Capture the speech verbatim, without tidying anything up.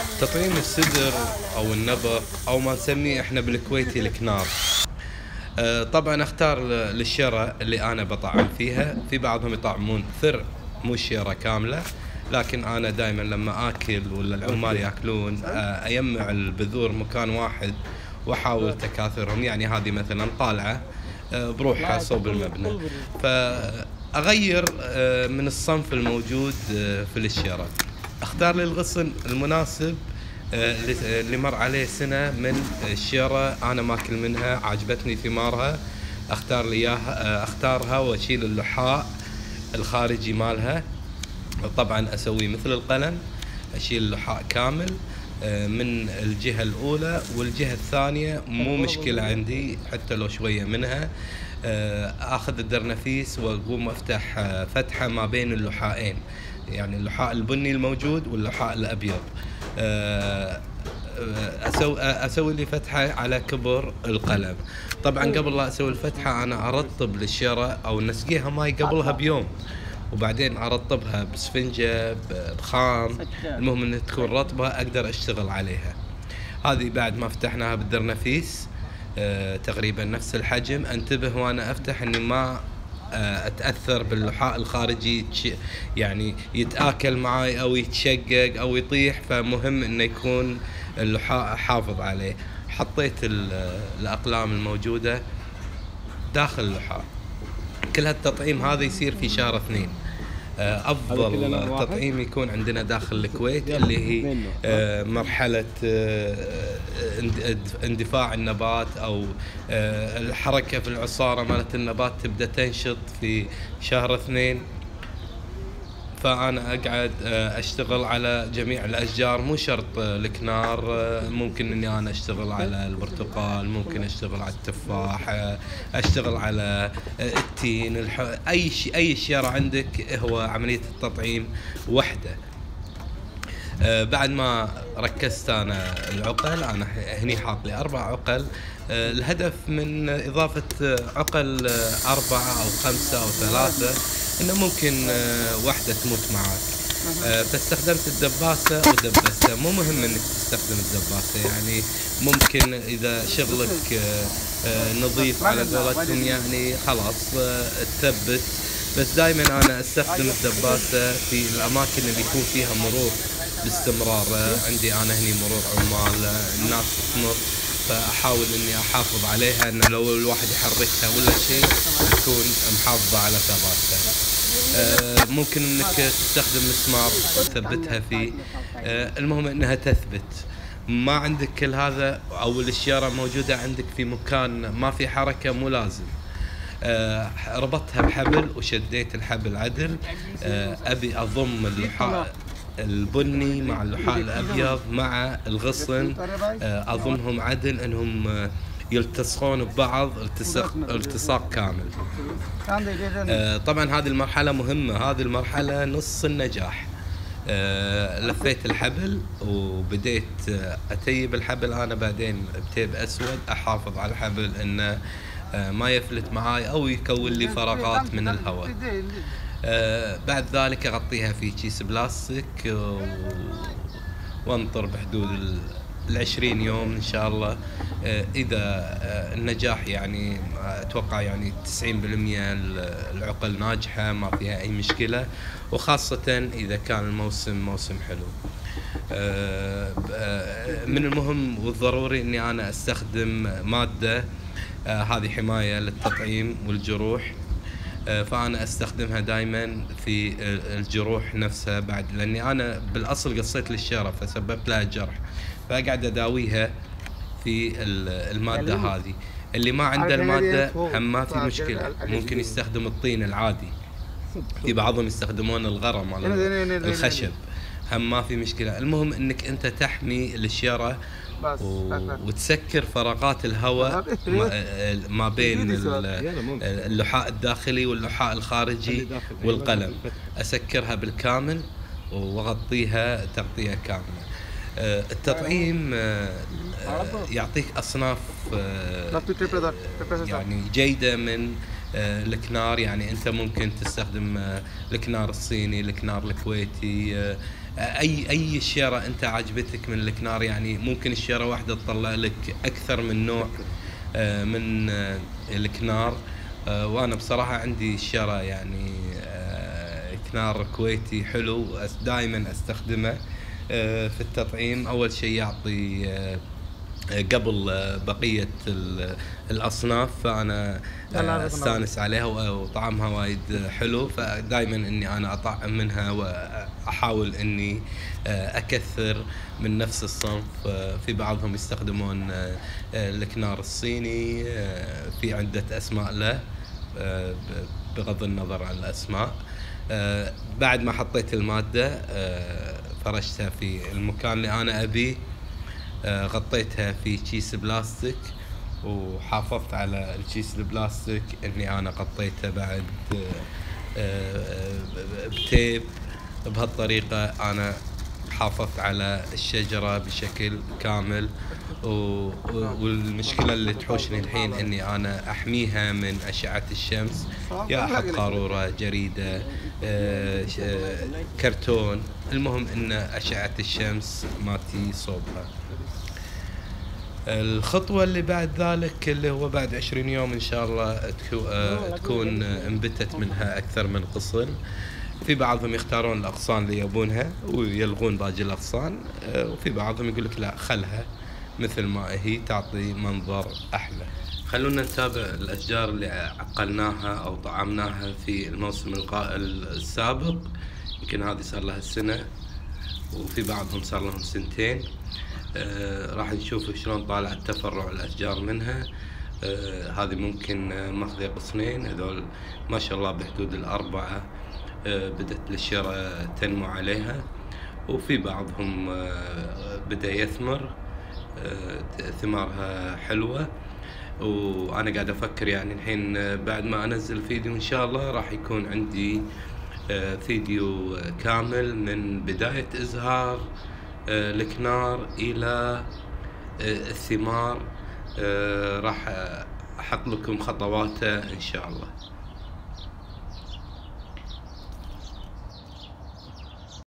تطعيم السدر او النبق او ما نسميه احنا بالكويتي الكنار. أه طبعا اختار للشيرة اللي انا بطعم فيها. في بعضهم يطعمون ثر مو الشيرة كاملة، لكن انا دائما لما اكل ولا العمال ياكلون أه اجمع البذور مكان واحد واحاول تكاثرهم. يعني هذه مثلا طالعة أه بروحها صوب المبنى، فاغير أه من الصنف الموجود أه في الشيرة. اختار لي الغصن المناسب اللي مر عليه سنة من الشيرة أنا ماكل منها، عجبتني ثمارها، أختار لي إياها، أختارها وأشيل اللحاء الخارجي مالها. طبعا أسوي مثل القلم، أشيل اللحاء كامل من الجهة الأولى، والجهة الثانية مو مشكلة عندي حتى لو شوية منها. أخذ الدرنفيس وأقوم أفتح فتحة ما بين اللحائين، يعني اللحاء البني الموجود واللحاء الأبيض. أسوي أسوي لي فتحة على كبر القلم. طبعا قبل لا أسوي الفتحة أنا أرطب للشيرة أو نسقيها ماي قبلها بيوم، وبعدين أرطبها بسفنجة بخام، المهم أنها تكون رطبة أقدر أشتغل عليها. هذه بعد ما فتحناها بالدرنفيس تقريبا نفس الحجم. انتبه وأنا أفتح أني ما اتاثر باللحاء الخارجي، يعني يتاكل معي او يتشقق او يطيح، فمهم انه يكون اللحاء حافظ عليه. حطيت الاقلام الموجوده داخل اللحاء. كل هالتطعيم هذا يصير في شهر اثنين. افضل تطعيم يكون عندنا داخل الكويت اللي هي مرحله اندفاع النبات او الحركه في العصاره مالت النبات تبدا تنشط في شهر اثنين. فأنا أقعد أشتغل على جميع الأشجار، مو شرط الكنار، ممكن إني أنا أشتغل على البرتقال، ممكن أشتغل على التفاح، أشتغل على التين، الح... أي شيء أي شيرة عندك هو عملية التطعيم وحدة. بعد ما ركزت أنا العقل، أنا هني حاط لي أربع عقل. الهدف من إضافة عقل أربعة أو خمسة أو ثلاثة إنه ممكن واحدة تموت معك. فاستخدمت الدباسة ودبستها. مو مهم إنك تستخدم الدباسة، يعني ممكن إذا شغلك نظيف على قولتهم يعني خلاص تثبت. بس دائما أنا أستخدم الدباسة في الأماكن اللي يكون فيها مرور باستمرار. عندي أنا هني مرور عمال، الناس تمر، فأحاول إني أحافظ عليها، إن لو الواحد يحركها ولا شيء تكون محافظة على ثباتها. آه ممكن إنك تستخدم مسمار تثبتها فيه، آه المهم إنها تثبت. ما عندك كل هذا أو الشيرة موجودة عندك في مكان ما في حركة، مو لازم. آه ربطتها بحبل وشديت الحبل عدل. آه أبي أضم اللحاء البني مع اللحاء الأبيض مع الغصن، أضمهم عدل أنهم يلتصقون ببعض التصاق التصاق كامل. طبعا هذه المرحلة مهمة، هذه المرحلة نص النجاح. لفيت الحبل وبديت أتيب الحبل. أنا بعدين بتيب أسود أحافظ على الحبل إنه ما يفلت معاي أو يكون لي فراغات من الهواء. آه بعد ذلك أغطيها في كيس بلاستيك و... وانطر بحدود العشرين يوم إن شاء الله. آه إذا آه النجاح يعني أتوقع يعني تسعين بالمئة العقل ناجحة ما فيها أي مشكلة، وخاصة إذا كان الموسم موسم حلو. آه آه من المهم والضروري إني أنا أستخدم مادة آه هذه حماية للتطعيم والجروح. فأنا أستخدمها دائما في الجروح نفسها، بعد لأني أنا بالأصل قصيت للشيرة فسببت لها جرح، فأقعد أداويها في المادة هذه. اللي ما عنده المادة هم ما في مشكلة، ممكن يستخدم الطين العادي. في بعضهم يستخدمون الغرم على الخشب، هم ما في مشكلة. المهم أنك أنت تحمي الشيرة وتسكر فراغات الهواء ما بين اللحاء الداخلي واللحاء الخارجي والقلم. أسكرها بالكامل وأغطيها تغطية كاملة. التطعيم يعطيك أصناف يعني جيدة من الكنار. يعني أنت ممكن تستخدم الكنار الصيني، الكنار الكويتي، اي اي شيره انت عجبتك من الكنار، يعني ممكن الشيره واحده تطلع لك اكثر من نوع آه، من آه، الكنار. آه، وانا بصراحه عندي شيره يعني آه، كنار كويتي حلو دائما استخدمه آه، في التطعيم. اول شيء يعطي آه، قبل بقية ال- الأصناف، فأنا أستانس عليها وطعمها وايد حلو، فدائما إني أنا أطعم منها وأحاول إني أكثر من نفس الصنف. في بعضهم يستخدمون الكنار الصيني، في عدة أسماء له بغض النظر عن الأسماء. بعد ما حطيت المادة فرشتها في المكان اللي أنا أبيه، آه، غطيتها في كيس بلاستيك، وحافظت على الكيس البلاستيك اني انا غطيته بعد آه، آه، بتيب. بهالطريقة انا حافظت على الشجرة بشكل كامل. والمشكلة اللي تحوشني الحين اني انا احميها من اشعة الشمس، يا احط قارورة، جريدة، كرتون، المهم ان اشعة الشمس ما تي صوبها. الخطوة اللي بعد ذلك اللي هو بعد عشرين يوم إن شاء الله تكون انبتت منها أكثر من غصن. في بعضهم يختارون الأغصان اللي يبونها ويلغون باقي الأغصان، وفي بعضهم يقولك لا خلها مثل ما هي تعطي منظر أحلى. خلونا نتابع الأشجار اللي عقلناها أو طعمناها في الموسم السابق. يمكن هذه صار لها سنة، وفي بعضهم صار لهم سنتين. آه راح نشوف شلون طالع التفرع الأشجار منها. آه هذه ممكن ماخذة غصنين، هذول ما شاء الله بحدود الأربعة. آه بدت الشيرة تنمو عليها، وفي بعضهم آه بدأ يثمر، آه ثمارها حلوة. وأنا قاعد أفكر يعني الحين بعد ما أنزل فيديو إن شاء الله راح يكون عندي آه فيديو كامل من بداية إزهار الكنار إلى الثمار. راح أحط لكم خطواته إن شاء الله.